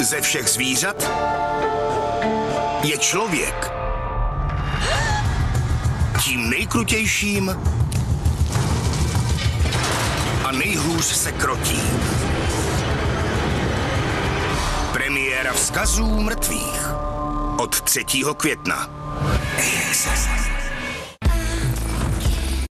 Ze všech zvířat je člověk tím nejkrutějším a nejhůř se krotí. Premiéra Vzkazů mrtvých od 3. května.